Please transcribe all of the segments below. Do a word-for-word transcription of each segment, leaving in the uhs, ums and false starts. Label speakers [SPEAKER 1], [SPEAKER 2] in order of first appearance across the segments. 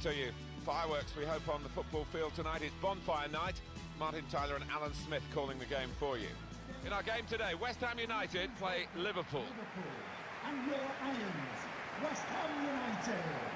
[SPEAKER 1] to you. Fireworks, we hope, on the football field tonight. It's bonfire night. Martin Tyler and Alan Smith calling the game for you. In our game today, West Ham United play Liverpool.
[SPEAKER 2] Liverpool. And your irons, West Ham United.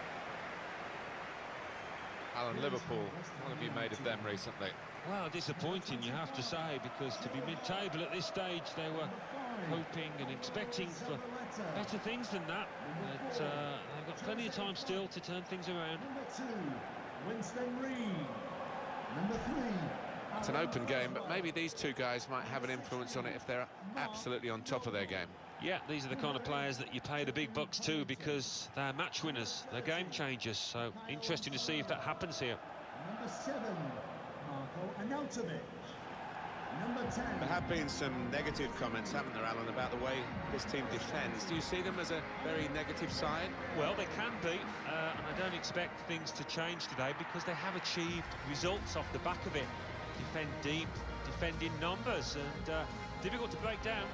[SPEAKER 1] Alan, Liverpool, what have you made of them recently?
[SPEAKER 3] Well, disappointing, you have to say, because to be mid-table at this stage, they were hoping and expecting for better things than that. But uh, they've got plenty of time still to turn things around.
[SPEAKER 2] Number two, Winston Reid. Number three.
[SPEAKER 1] It's an open game, but maybe these two guys might have an influence on it if they're absolutely on top of their game.
[SPEAKER 3] Yeah, these are the kind of players that you pay the big bucks to because they're match winners, they're game changers. So interesting to see if that happens here.
[SPEAKER 2] Number seven, Marko Arnautovic. Number ten.
[SPEAKER 4] There have been some negative comments, haven't there, Alan, about the way this team defends. Do you see them as a very negative side?
[SPEAKER 3] Well, they can be, uh, and I don't expect things to change today because they have achieved results off the back of it. Defend deep, defend in numbers, and uh, difficult to break down.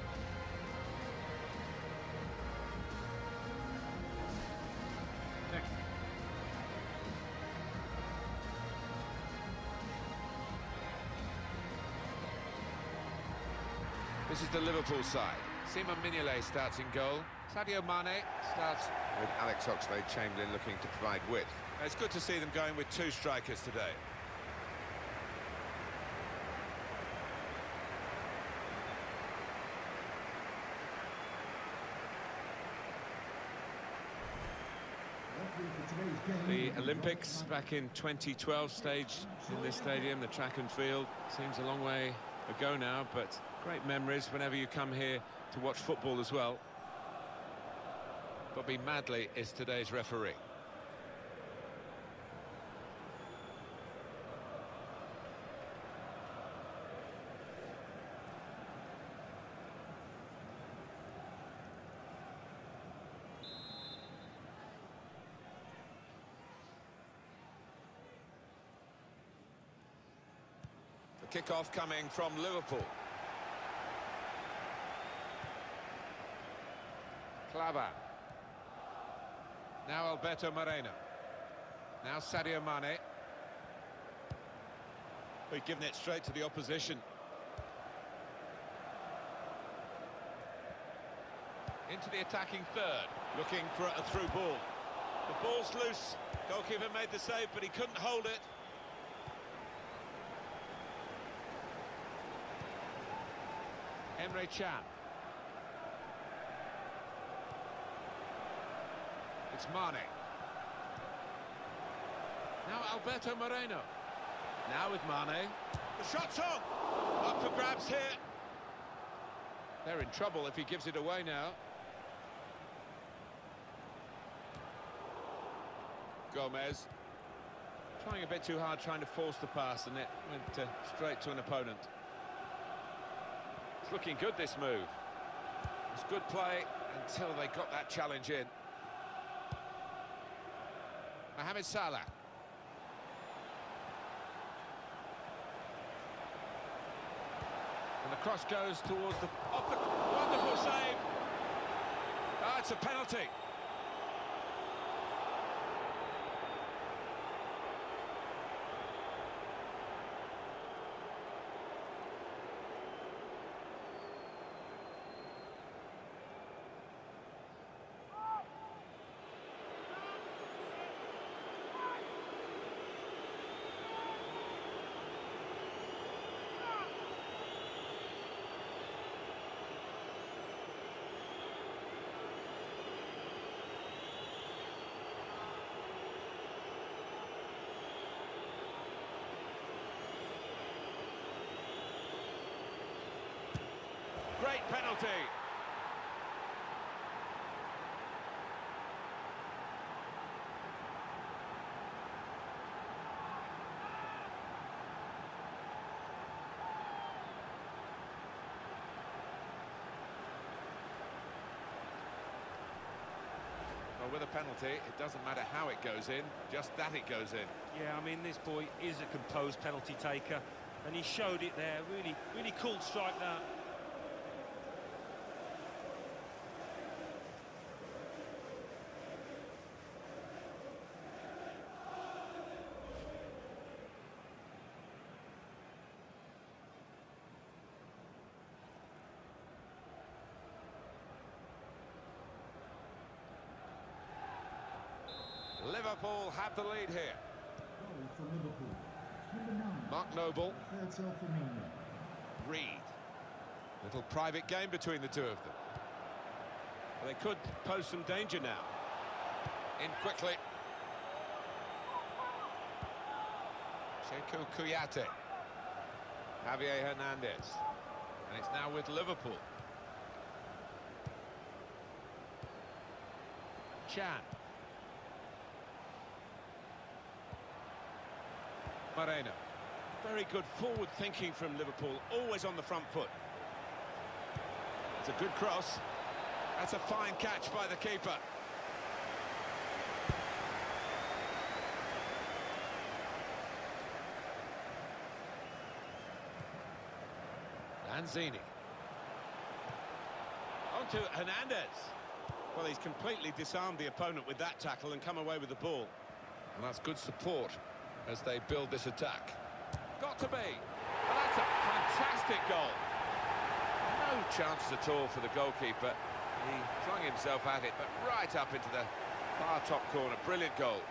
[SPEAKER 1] This is the Liverpool side. Simon Mignolet starts in goal. Sadio Mane starts with Alex Oxlade-Chamberlain looking to provide width. It's good to see them going with two strikers today. The Olympics back in twenty twelve staged in this stadium, the track and field. Seems a long way ago now, but great memories whenever you come here to watch football as well. Bobby Madley is today's referee. The kick-off coming from Liverpool. Clava. Now Alberto Moreno. Now Sadio Mane. We've given it straight to the opposition. Into the attacking third. Looking for a through ball. The ball's loose. Goalkeeper made the save, but he couldn't hold it. Emre Can. It's Mane. Now Alberto Moreno. Now with Mane. The shot's on! Up for grabs here. They're in trouble if he gives it away now. Gomez. Trying a bit too hard, trying to force the pass, and it went uh, straight to an opponent. It's looking good, this move. It's good play until they got that challenge in. Mohamed Salah. And the cross goes towards the... Off the wonderful save! Ah, it's a penalty. Great penalty. Well, with a penalty, it doesn't matter how it goes in, just that it goes in.
[SPEAKER 3] Yeah, I mean, this boy is a composed penalty taker, and he showed it there. Really, really cool strike that.
[SPEAKER 4] Liverpool have the lead here.
[SPEAKER 2] Goal for Liverpool. Number nine.
[SPEAKER 4] Mark Noble.
[SPEAKER 2] Roberto Firmino.
[SPEAKER 4] Reed. Little private game between the two of them.
[SPEAKER 1] Well, they could pose some danger now.
[SPEAKER 4] In quickly. Cheikhou Kouyaté. Javier Hernandez. And it's now with Liverpool. Chan.
[SPEAKER 1] Moreno. Very good forward thinking from Liverpool, always on the front foot. It's a good cross.
[SPEAKER 4] That's a fine catch by the keeper. Lanzini.
[SPEAKER 1] On to Hernandez. Well, he's completely disarmed the opponent with that tackle and come away with the ball.
[SPEAKER 4] And that's good support as they build this attack.
[SPEAKER 1] Got to be. Well, that's a fantastic goal.
[SPEAKER 4] No chance at all for the goalkeeper. He flung himself at it, but right up into the far top corner. Brilliant goal.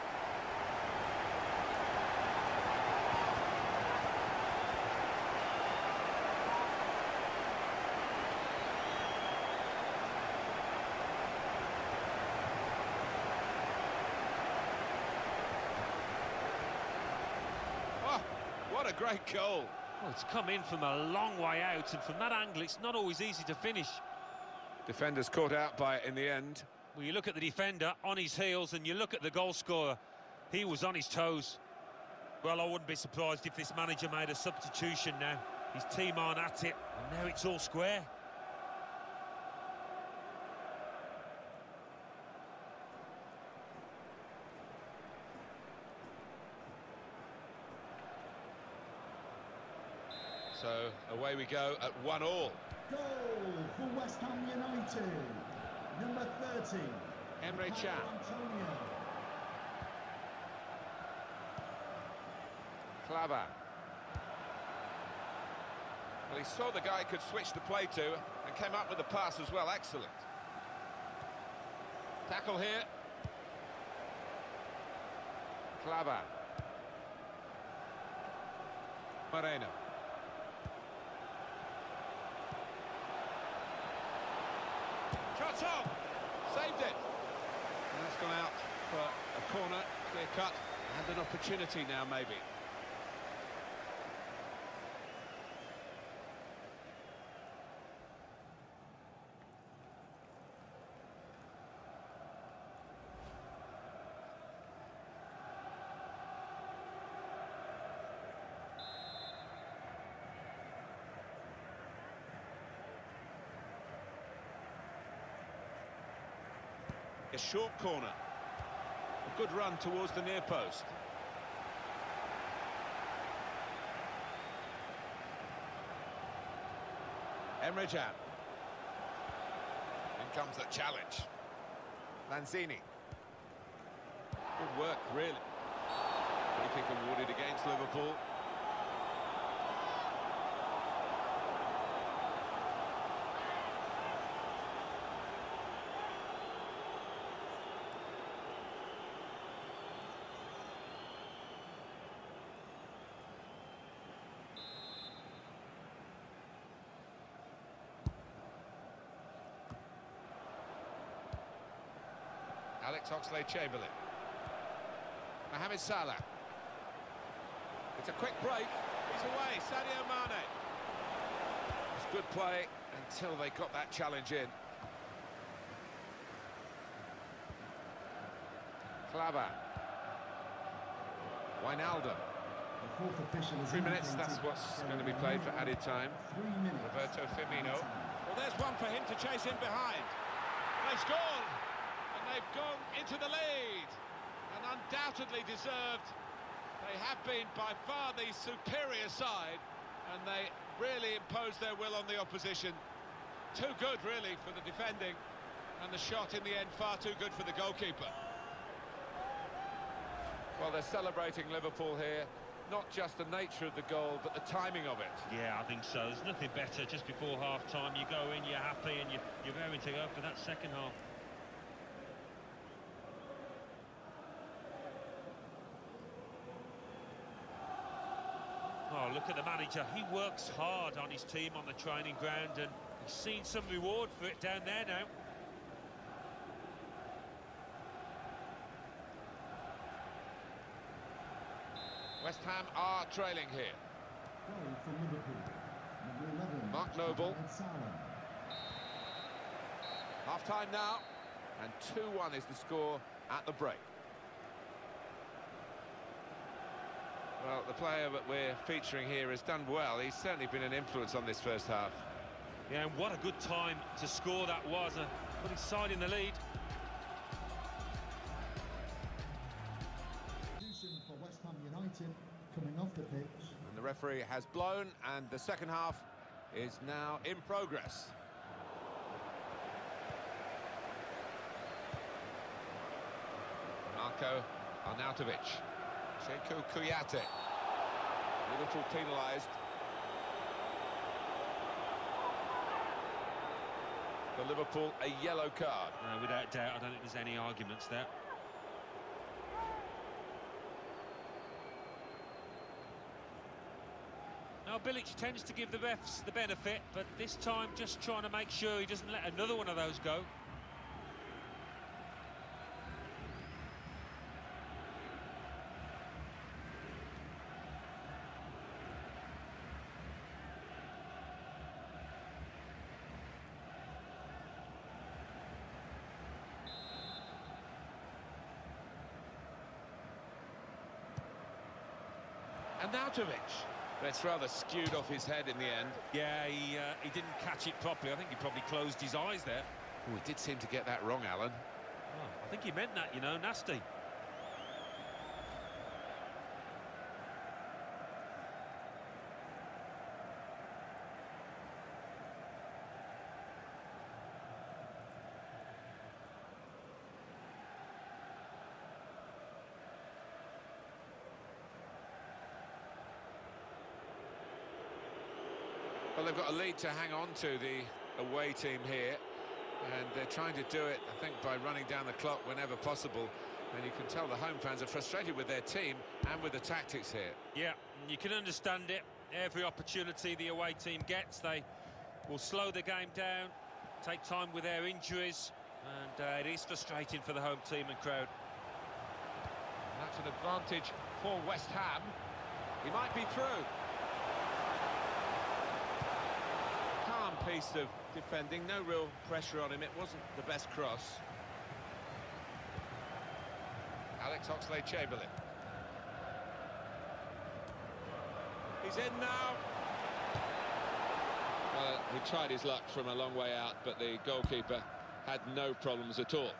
[SPEAKER 4] Oh, what a great goal.
[SPEAKER 3] Well, it's come in from a long way out, and from that angle, it's not always easy to finish.
[SPEAKER 4] Defenders caught out by it in the end.
[SPEAKER 3] Well, you look at the defender on his heels, and you look at the goal scorer. He was on his toes. Well, I wouldn't be surprised if this manager made a substitution now. His team aren't at it, and now it's all square.
[SPEAKER 4] So away we go at one all.
[SPEAKER 2] Goal for West Ham United. Number thirty.
[SPEAKER 4] Emre Can.
[SPEAKER 2] Antonio.
[SPEAKER 4] Claver. Well, he saw the guy he could switch the play to and came up with the pass as well. Excellent. Tackle here. Claver. Moreno. Shot on! Saved it!
[SPEAKER 1] And that's gone out for a corner, clear cut, and an opportunity now, maybe. A short corner. A good run towards the near post.
[SPEAKER 4] Emre Can. In comes the challenge. Lanzini.
[SPEAKER 1] Good work, really. Free kick awarded against Liverpool.
[SPEAKER 4] Alex Oxlade-Chamberlain. Mohamed Salah.
[SPEAKER 1] It's a quick break. He's away. Sadio Mane.
[SPEAKER 4] It's good play until they got that challenge in. Claver. Wijnaldum.
[SPEAKER 2] The fourth official is
[SPEAKER 4] Three minutes,
[SPEAKER 2] indicated
[SPEAKER 4] that's what's
[SPEAKER 2] there
[SPEAKER 4] going to be
[SPEAKER 2] will
[SPEAKER 4] played
[SPEAKER 2] be
[SPEAKER 4] for added time.
[SPEAKER 2] Three minutes.
[SPEAKER 4] Roberto Firmino.
[SPEAKER 1] Well, there's one for him to chase in behind. They scored, and they've gone into the lead. And undoubtedly deserved. They have been by far the superior side, and they really imposed their will on the opposition. Too good, really, for the defending, and the shot in the end far too good for the goalkeeper.
[SPEAKER 4] Well, they're celebrating Liverpool here. Not just the nature of the goal, but the timing of it.
[SPEAKER 3] Yeah, I think so. There's nothing better just before half-time. You go in, you're happy, and you, you're raring to go for that second half. Well, look at the manager. He works hard on his team on the training ground, and he's seen some reward for it down there now.
[SPEAKER 4] West Ham are trailing here.
[SPEAKER 2] Goal from Liverpool. Number eleven,
[SPEAKER 4] Mark Noble.
[SPEAKER 2] Mohamed Salah.
[SPEAKER 4] Half-time now, and two one is the score at the break. Well, the player that we're featuring here has done well. He's certainly been an influence on this first half.
[SPEAKER 3] Yeah, and what a good time to score that was. Uh, put his side in the lead.
[SPEAKER 2] For West Ham United coming off the pitch.
[SPEAKER 4] And the referee has blown, and the second half is now in progress. Marco Arnautovic. Sekou Kouyaté. A little penalised. For Liverpool, a yellow card.
[SPEAKER 3] Uh, without doubt, I don't think there's any arguments there. Now, Bilic tends to give the refs the benefit, but this time just trying to make sure he doesn't let another one of those go.
[SPEAKER 4] Arnautovic. That's rather skewed off his head in the end.
[SPEAKER 3] Yeah, he, uh, he didn't catch it properly. I think he probably closed his eyes there.
[SPEAKER 4] Oh, he did seem to get that wrong, Alan.
[SPEAKER 3] Oh, I think he meant that, you know, nasty.
[SPEAKER 4] Well, they've got a lead to hang on to, the away team here, and they're trying to do it, I think, by running down the clock whenever possible. And you can tell the home fans are frustrated with their team and with the tactics here.
[SPEAKER 3] Yeah, you can understand it. Every opportunity the away team gets, they will slow the game down, take time with their injuries, and uh, it is frustrating for the home team and crowd.
[SPEAKER 4] And that's an advantage for West Ham. He might be through. Calm piece of defending, no real pressure on him. It wasn't the best cross. Alex Oxlade-Chamberlain. He's in now. Well, he tried his luck from a long way out, but the goalkeeper had no problems at all.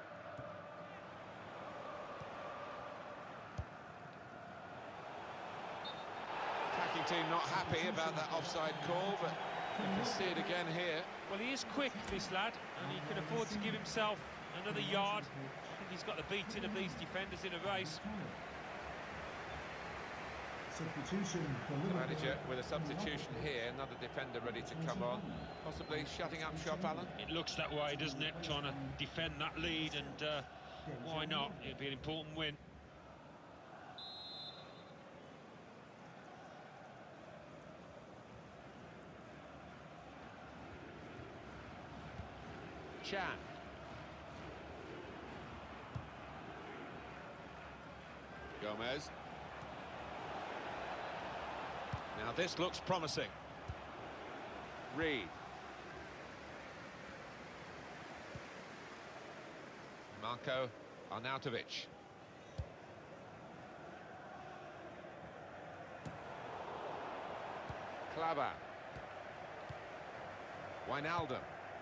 [SPEAKER 4] Attacking team not happy about that offside call, but you can see it again here.
[SPEAKER 3] Well, he is quick, this lad, and he can afford to give himself another yard. I think he's got the beating of these defenders in a race.
[SPEAKER 2] Substitution for
[SPEAKER 4] The
[SPEAKER 2] Liverpool.
[SPEAKER 4] manager with a substitution here, another defender ready to come on, possibly shutting up shop, Alan.
[SPEAKER 3] It looks that way, doesn't it? Trying to defend that lead, and uh, why not? It'd be an important win.
[SPEAKER 4] Chan. Gomez. Now this looks promising. Reed. Marco Arnautovic. Klaba. Wijnaldum.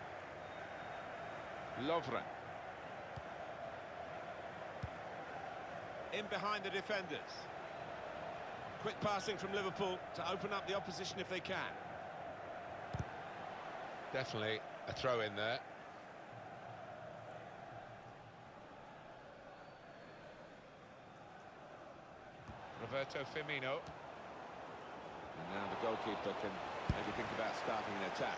[SPEAKER 4] Lovren.
[SPEAKER 1] In behind the defenders. Quick passing from Liverpool to open up the opposition if they can.
[SPEAKER 4] Definitely a throw in there. Roberto Firmino. And now the goalkeeper can maybe think about starting an attack.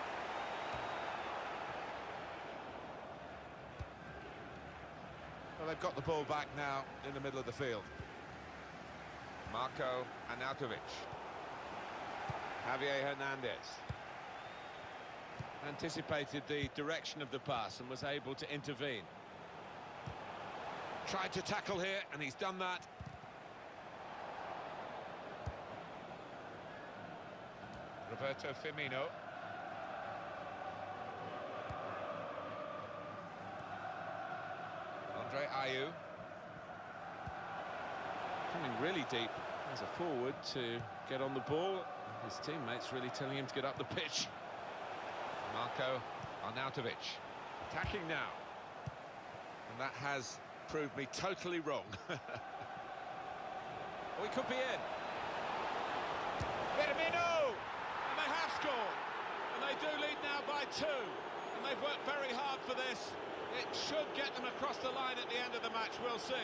[SPEAKER 4] Well, they've got the ball back now in the middle of the field. Marco Arnautovic. Javier Hernandez.
[SPEAKER 1] Anticipated the direction of the pass and was able to intervene.
[SPEAKER 4] Tried to tackle here, and he's done that. Roberto Firmino. Andre Ayew.
[SPEAKER 1] Coming really deep as a forward to get on the ball. His teammates really telling him to get up the pitch.
[SPEAKER 4] Marko Arnautovic attacking now, and that has proved me totally wrong.
[SPEAKER 1] Oh, he could be in. Firmino, and they have scored, and they do lead now by two, and they've worked very hard for this. It should get them across the line at the end of the match. We'll see.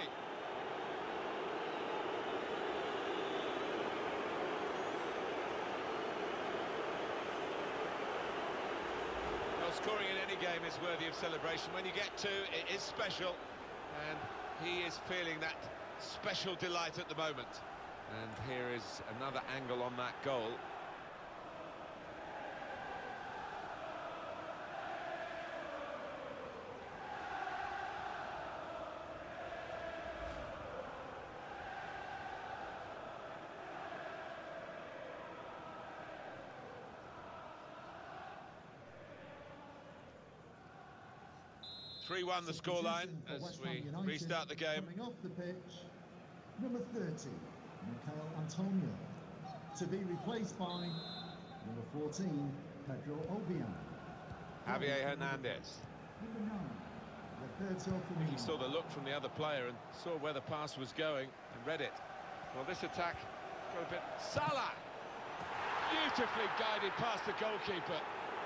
[SPEAKER 1] Scoring in any game is worthy of celebration. When you get two, it is special, and he is feeling that special delight at the moment.
[SPEAKER 4] And here is another angle on that goal.
[SPEAKER 1] three one the scoreline as we restart the game.
[SPEAKER 2] Coming off the pitch, number thirty, Michail Antonio, to be replaced by number fourteen, Pedro Obiang.
[SPEAKER 4] Javier Hernandez.
[SPEAKER 2] Number nine, Roberto Firmino.
[SPEAKER 1] He saw the look from the other player and saw where the pass was going and read it.
[SPEAKER 4] Well, this attack got a bit...
[SPEAKER 1] Salah! Beautifully guided past the goalkeeper.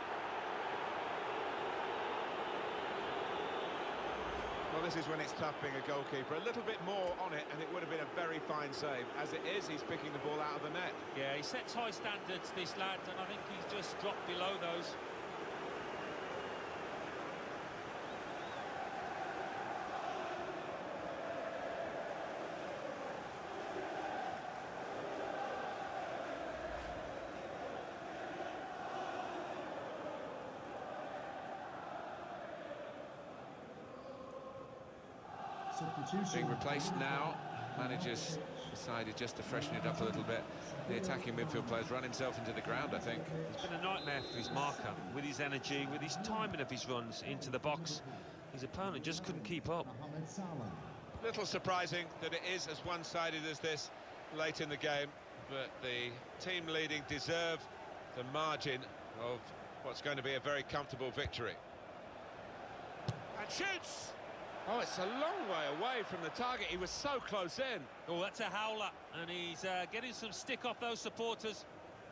[SPEAKER 1] Well, this is when it's tough being a goalkeeper. A little bit more on it, and it would have been a very fine save. As it is, he's picking the ball out of the net.
[SPEAKER 3] Yeah, he sets high standards, this lad, and I think he's just dropped below those.
[SPEAKER 2] Substitution.
[SPEAKER 4] Being replaced now. Managers decided just to freshen it up a little bit. The attacking midfield player's run himself into the ground, I think.
[SPEAKER 3] It's been a nightmare for his marker, with his energy, with his timing of his runs into the box. His opponent just couldn't keep up.
[SPEAKER 2] Mohamed Salah.
[SPEAKER 1] Little surprising that it is as one-sided as this late in the game, but the team leading deserve the margin of what's going to be a very comfortable victory. And shoots! Oh, it's a long way away from the target. He was so close in.
[SPEAKER 3] Oh, that's a howler, and he's uh, getting some stick off those supporters.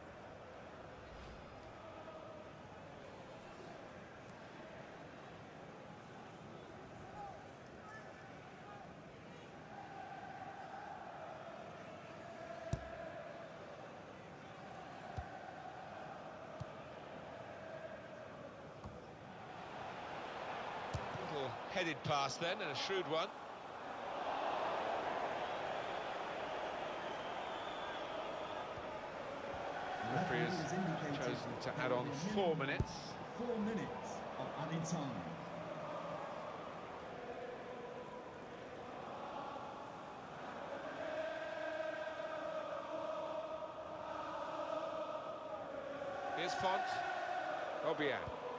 [SPEAKER 1] Headed pass then, and a shrewd one.
[SPEAKER 4] The referee has chosen to add on four minutes.
[SPEAKER 2] Four minutes of added time.
[SPEAKER 1] Here's Font. Obiang.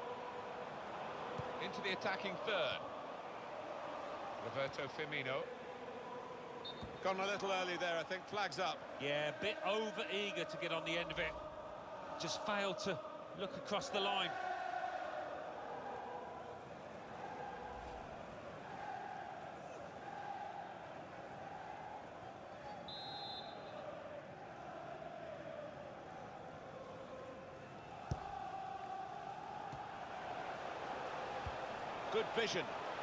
[SPEAKER 1] Into the attacking third. Roberto Firmino. Gone a little early there, I think. Flags up.
[SPEAKER 3] Yeah, a bit over-eager to get on the end of it. Just failed to look across the line.
[SPEAKER 1] Good vision.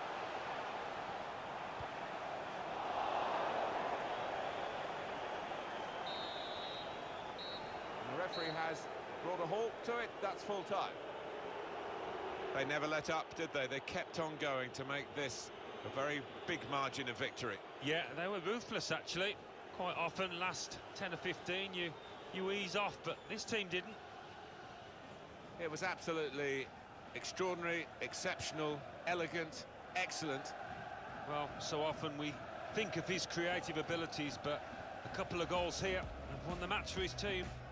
[SPEAKER 4] And the referee has brought a halt to it. That's full time.
[SPEAKER 1] They never let up, did they? They kept on going to make this a very big margin of victory.
[SPEAKER 3] Yeah, they were ruthless, actually. Quite often, last ten or fifteen, you, you ease off, but this team didn't.
[SPEAKER 4] It was absolutely extraordinary, exceptional, elegant, excellent.
[SPEAKER 3] Well, so often we think of his creative abilities, but a couple of goals here have won the match for his team.